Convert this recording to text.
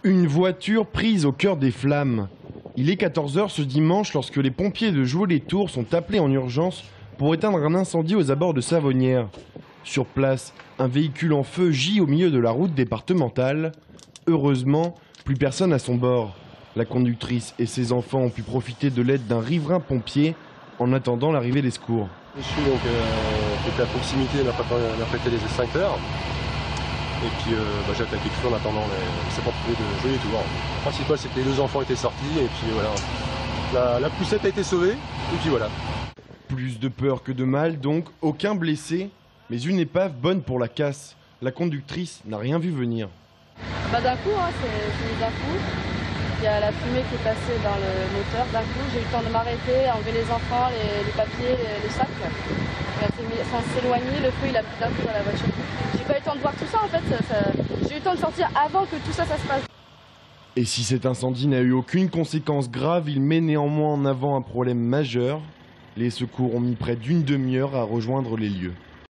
Une voiture prise au cœur des flammes. Il est 14 h ce dimanche lorsque les pompiers de Joué-les-Tours sont appelés en urgence pour éteindre un incendie aux abords de Savonnières. Sur place, un véhicule en feu gît au milieu de la route départementale. Heureusement, plus personne à son bord. La conductrice et ses enfants ont pu profiter de l'aide d'un riverain pompier en attendant l'arrivée des secours. Je suis donc était à proximité, on a prêté les extincteurs. Et puis j'ai attaqué le feu en attendant les sapeurs-pompiers de Joué-les-Tours. Le principal c'est que les deux enfants étaient sortis et puis voilà. La poussette a été sauvée et puis voilà. Plus de peur que de mal donc, aucun blessé, mais une épave bonne pour la casse. La conductrice n'a rien vu venir. D'un coup, c'est d'un coup. Il y a la fumée qui est passée dans le moteur. D'un coup, j'ai eu le temps de m'arrêter, enlever les enfants, les papiers, les sacs. Ça s'est éloigné, le feu il a pris d'un coup dans la voiture. J'ai pas eu le temps de voir tout ça en fait. J'ai eu le temps de sortir avant que tout ça se passe. Et si cet incendie n'a eu aucune conséquence grave, il met néanmoins en avant un problème majeur. Les secours ont mis près d'une demi-heure à rejoindre les lieux.